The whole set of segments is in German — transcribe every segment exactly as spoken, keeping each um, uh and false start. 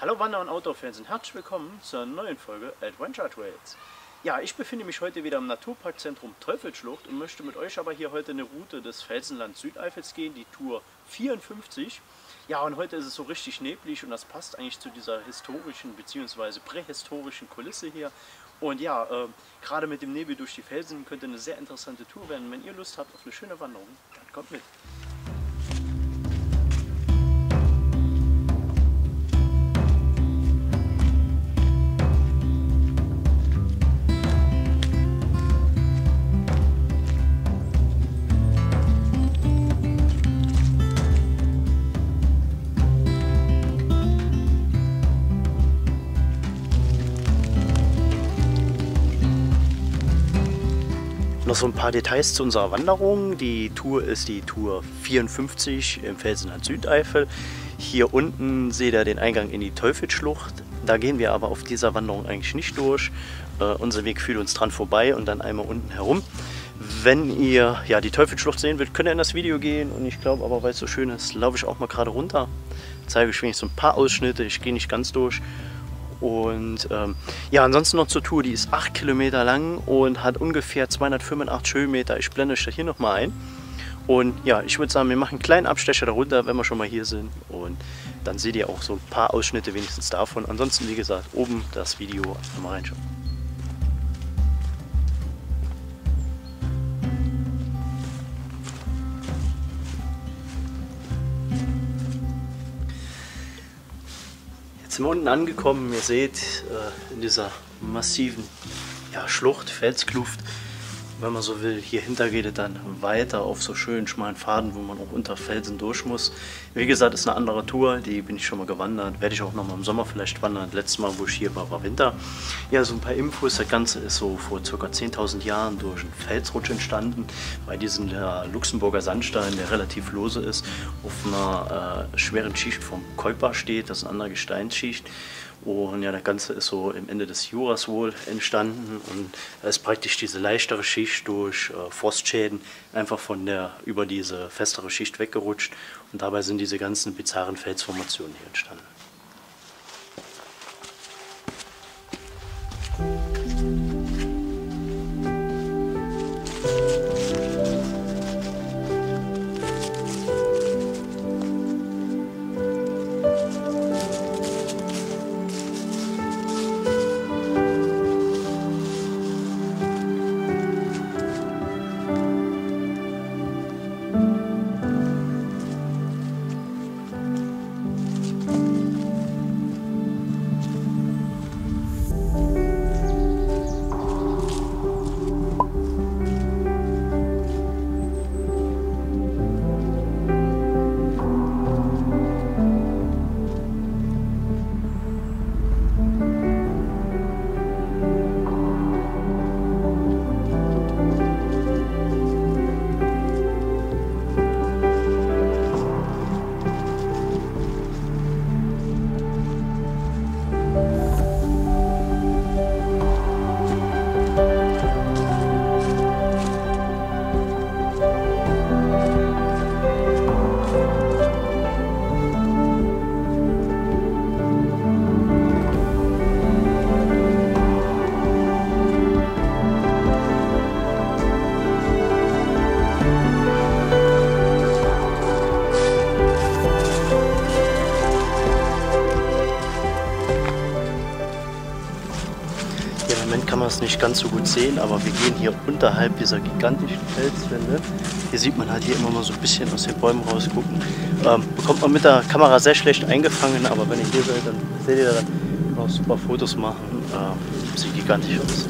Hallo Wander- und Outdoor-Fans und herzlich willkommen zur einer neuen Folge Adventure Trails. Ja, ich befinde mich heute wieder im Naturparkzentrum Teufelsschlucht und möchte mit euch aber hier heute eine Route des Felsenland Südeifels gehen, die Tour vierundfünfzig. Ja, und heute ist es so richtig neblig und das passt eigentlich zu dieser historischen bzw. prähistorischen Kulisse hier. Und ja, äh, gerade mit dem Nebel durch die Felsen könnte eine sehr interessante Tour werden. Wenn ihr Lust habt auf eine schöne Wanderung, dann kommt mit. Noch so ein paar Details zu unserer Wanderung. Die Tour ist die Tour vierundfünfzig im Felsenland Südeifel. Hier unten seht ihr den Eingang in die Teufelsschlucht. Da gehen wir aber auf dieser Wanderung eigentlich nicht durch. Äh, unser Weg führt uns dran vorbei und dann einmal unten herum. Wenn ihr ja, die Teufelsschlucht sehen wollt, könnt ihr in das Video gehen. Und ich glaube aber, weil es so schön ist, laufe ich auch mal gerade runter. Zeige ich wenigstens so ein paar Ausschnitte. Ich gehe nicht ganz durch. Und ähm, ja, ansonsten noch zur Tour, die ist acht Kilometer lang und hat ungefähr zweihundertfünfundachtzig Höhenmeter. Ich blende euch das hier nochmal ein. Und ja, ich würde sagen, wir machen einen kleinen Abstecher darunter, wenn wir schon mal hier sind. Und dann seht ihr auch so ein paar Ausschnitte wenigstens davon. Ansonsten, wie gesagt, oben das Video mal reinschauen. Jetzt sind wir unten angekommen, ihr seht äh, in dieser massiven ja, Schlucht, Felskluft, wenn man so will. Hier hinter geht es dann weiter auf so schönen schmalen Pfaden, wo man auch unter Felsen durch muss. Wie gesagt, ist eine andere Tour, die bin ich schon mal gewandert, werde ich auch noch mal im Sommer vielleicht wandern. Letztes Mal, wo ich hier war, war Winter. Ja, so ein paar Infos, das Ganze ist so vor ca. zehntausend Jahren durch einen Felsrutsch entstanden, weil diesen der Luxemburger Sandstein, der relativ lose ist, auf einer äh, schweren Schicht vom Keuper steht, das ist eine andere Gesteinsschicht. Und ja, das Ganze ist so im Ende des Juras wohl entstanden und da ist praktisch diese leichtere Schicht durch äh, Frostschäden einfach von der über diese festere Schicht weggerutscht und dabei sind diese ganzen bizarren Felsformationen hier entstanden. Kann man es nicht ganz so gut sehen, aber wir gehen hier unterhalb dieser gigantischen Felswände. Hier sieht man halt hier immer mal so ein bisschen aus den Bäumen rausgucken. Ähm, bekommt man mit der Kamera sehr schlecht eingefangen, aber wenn ihr hier seid, dann seht ihr, dann kann man auch super Fotos machen. Ähm, sieht gigantisch aus.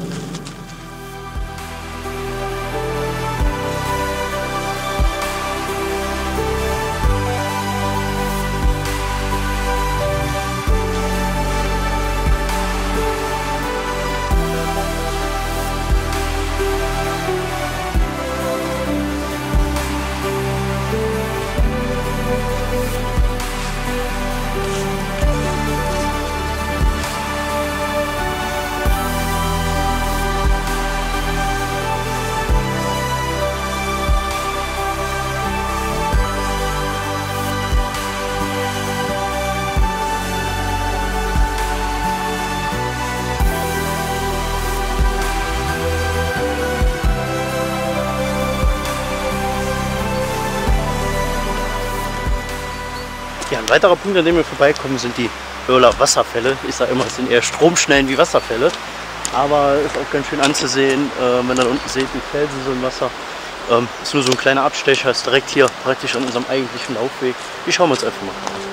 weiterer Punkt, an dem wir vorbeikommen, sind die Oerler Wasserfälle. Ich sage immer, es sind eher Stromschnellen wie Wasserfälle. Aber ist auch ganz schön anzusehen, äh, wenn ihr da unten seht, die Felsen so im Wasser. Ähm, ist nur so ein kleiner Abstecher, ist direkt hier praktisch an unserem eigentlichen Laufweg. Die schauen wir uns einfach mal an.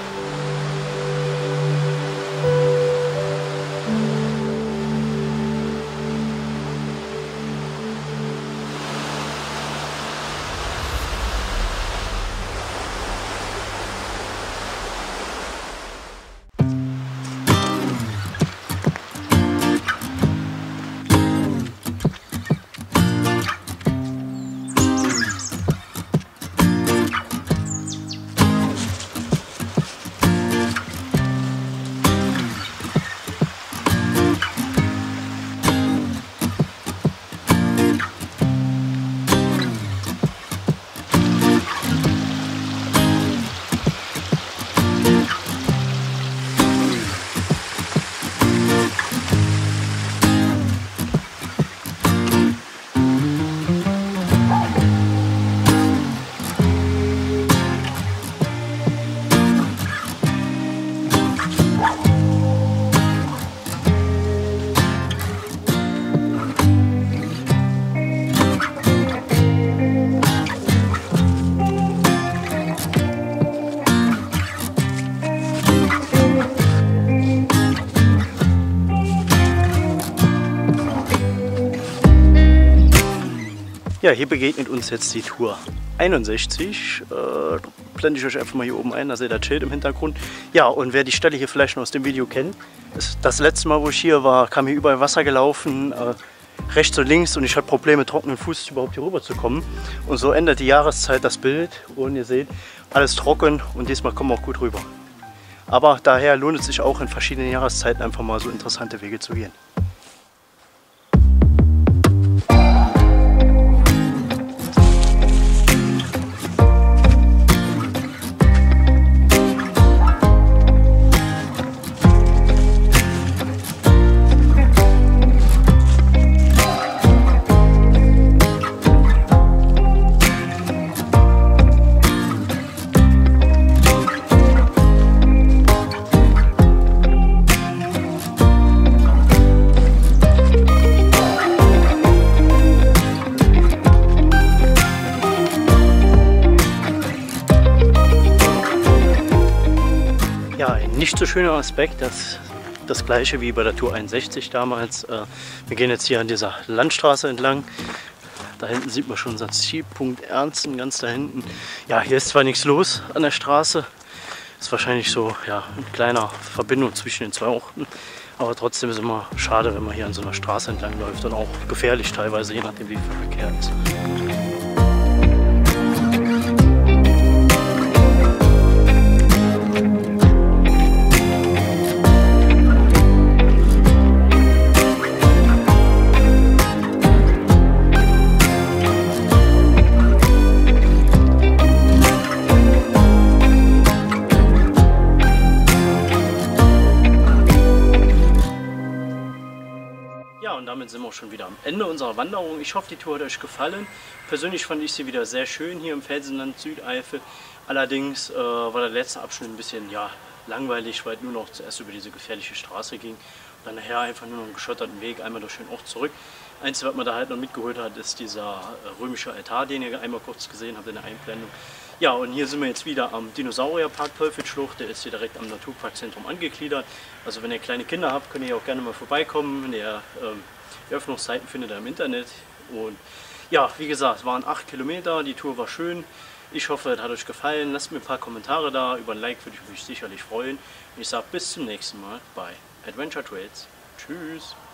Ja, hier begegnet uns jetzt die Tour einundsechzig. Äh, blende ich euch einfach mal hier oben ein, da seht ihr das Schild im Hintergrund. Ja, und wer die Stelle hier vielleicht noch aus dem Video kennt, ist das letzte Mal, wo ich hier war, kam hier überall Wasser gelaufen, äh, rechts und links, und ich hatte Probleme, trockenen Fußes überhaupt hier rüber zu kommen. Und so ändert die Jahreszeit das Bild und ihr seht, alles trocken, und diesmal kommen wir auch gut rüber. Aber daher lohnt es sich auch in verschiedenen Jahreszeiten einfach mal so interessante Wege zu gehen. Ja, ein nicht so schöner Aspekt, das, das gleiche wie bei der Tour einundsechzig damals. Wir gehen jetzt hier an dieser Landstraße entlang. Da hinten sieht man schon unseren Zielpunkt Ernsten, ganz da hinten. Ja, hier ist zwar nichts los an der Straße, ist wahrscheinlich so ja, eine kleine Verbindung zwischen den zwei Orten, aber trotzdem ist es immer schade, wenn man hier an so einer Straße entlang läuft, und auch gefährlich teilweise, je nachdem wie viel Verkehr ist. Ja, und damit sind wir auch schon wieder am Ende unserer Wanderung. Ich hoffe, die Tour hat euch gefallen. Persönlich fand ich sie wieder sehr schön hier im Felsenland Südeifel. Allerdings äh, war der letzte Abschnitt ein bisschen ja, langweilig, weil es nur noch zuerst über diese gefährliche Straße ging. Und dann nachher einfach nur noch einen geschotterten Weg, einmal durch den Ort zurück. Einzige, was man da halt noch mitgeholt hat, ist dieser äh, römische Altar, den ihr einmal kurz gesehen habt in der Einblendung. Ja, und hier sind wir jetzt wieder am Dinosaurierpark Teufelsschlucht. Der ist hier direkt am Naturparkzentrum angegliedert. Also wenn ihr kleine Kinder habt, könnt ihr auch gerne mal vorbeikommen. Der, ähm, die Öffnungszeiten findet ihr im Internet. Und ja, wie gesagt, es waren acht Kilometer. Die Tour war schön. Ich hoffe, es hat euch gefallen. Lasst mir ein paar Kommentare da. Über ein Like würde ich mich sicherlich freuen. Und ich sage bis zum nächsten Mal bei Adventure Trails. Tschüss.